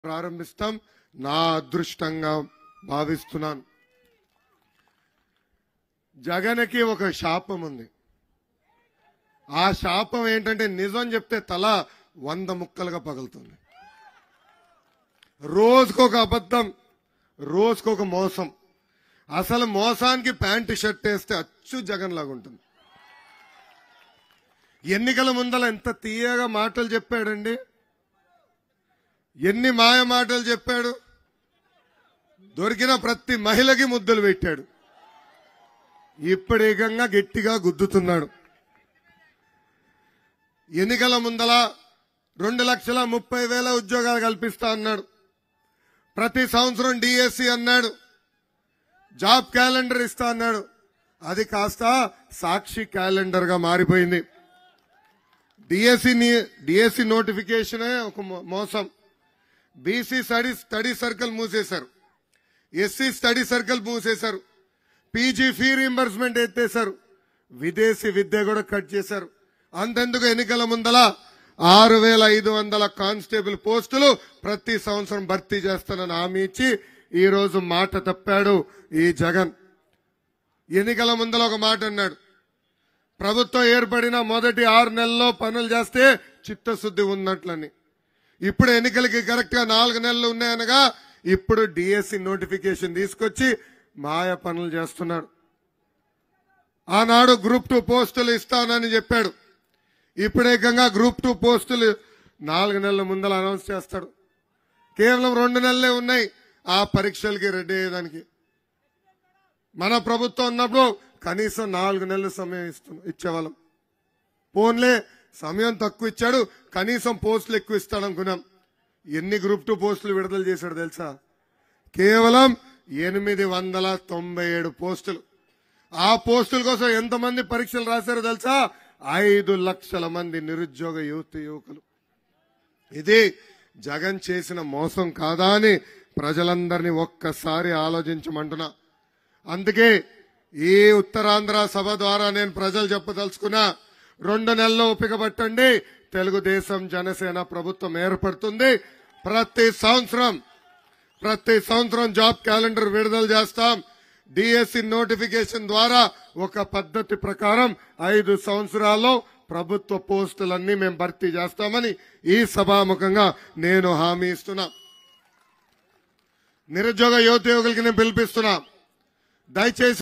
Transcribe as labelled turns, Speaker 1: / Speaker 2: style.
Speaker 1: ప్రారంభిస్తాం. నా అదృష్టంగా భావిస్తున్నాను. జగన్కి ఒక శాపం ఉంది. ఆ శాపం ఏంటంటే నిజం చెప్తే తల 100 ముక్కలుగా పగులుతుంది. రోజుకొక అబద్ధం, రోజుకొక మోసం. అసలు మోసానికి ప్యాంటు షర్ట్ వేస్తే అచ్చు జగన్ లాగా ఉంటుంది. ఎన్నికల ముందల ఎంత తీయగా మాటలు చెప్పాడండి, ఎన్ని మాయ మాటలు చెప్పాడు. దొరికిన ప్రతి మహిళకి ముద్దులు పెట్టాడు. ఇప్పుడు ఏకంగా గట్టిగా గుద్దుతున్నాడు. ఎన్నికల ముందల 2,30,000 ఉద్యోగాలు కల్పిస్తా అన్నాడు. ప్రతి సంవత్సరం డిఎస్సి అన్నాడు, జాబ్ క్యాలెండర్ ఇస్తా అన్నాడు. అది కాస్త సాక్షి క్యాలెండర్ గా మారిపోయింది. డిఎస్సి నోటిఫికేషనే ఒక మోసం. బీసీ స్టడీ సర్కిల్ మూసేశారు, ఎస్సీ స్టడీ సర్కిల్ మూసేశారు, పీజీ ఫీ రీంబర్స్మెంట్ ఎత్తేశారు, విదేశీ విద్య కూడా కట్ చేశారు. అంతెందుకు ఎన్నికల ముందల 6,500 కానిస్టేబుల్ పోస్టులు ప్రతి సంవత్సరం భర్తీ చేస్తానని హామీ ఇచ్చి ఈ రోజు మాట తప్పాడు ఈ జగన్. ఎన్నికల ముందల ఒక మాట అన్నాడు, ప్రభుత్వం ఏర్పడిన మొదటి 6 నెలల్లో పనులు చేస్తే చిత్తశుద్ధి ఉన్నట్లని. ఇప్పుడు ఎన్నికలకి కరెక్ట్ గా 4 నెలలు ఉన్నాయనగా ఇప్పుడు డిఎస్సి నోటిఫికేషన్ తీసుకొచ్చి మాయ పనులు చేస్తున్నాడు. ఆనాడు గ్రూప్ 2 పోస్టులు ఇస్తానని చెప్పాడు. ఇప్పుడేకంగా గ్రూప్ 2 పోస్టులు 4 నెలల ముందర అనౌన్స్ చేస్తాడు. కేవలం 2 నెలలే ఉన్నాయి ఆ పరీక్షలకి రెడీ అయ్యేదానికి. మన ప్రభుత్వం ఉన్నప్పుడు కనీసం 4 నెలల సమయం ఇచ్చేవాళ్ళం. పోన్లే సమయం తక్కువ ఇచ్చాడు, కనీసం పోస్టులు ఎక్కువ ఇస్తాడు అనుకున్నాం. ఎన్ని గ్రూప్ 2 పోస్టులు విడుదల చేశాడు తెలుసా? కేవలం 897 పోస్టులు. ఆ పోస్టుల కోసం ఎంతమంది పరీక్షలు రాశారో తెలుసా? 5 లక్షల మంది నిరుద్యోగ యువకులు. ఇది జగన్ చేసిన మోసం కాదా అని ప్రజలందరినీ ఒక్కసారి ఆలోచించమంటున్నా. అందుకే ఈ ఉత్తరాంధ్ర సభ ద్వారా నేను ప్రజలు చెప్పదలుచుకున్నా, 2 నెలల్లో ఓపిక పట్టండి. తెలుగుదేశం జనసేన ప్రభుత్వం ఏర్పడుతుంది. ప్రతి సంవత్సరం జాబ్ క్యాలెండర్ విడుదల చేస్తాం. డిఎస్సి నోటిఫికేషన్ ద్వారా ఒక పద్ధతి ప్రకారం 5 సంవత్సరాల్లో ప్రభుత్వ పోస్టులన్నీ మేము భర్తీ చేస్తామని ఈ సభాముఖంగా నేను హామీ ఇస్తున్నా. నిరుద్యోగ యువకులకి నేను పిలిపిస్తున్నా, దయచేసి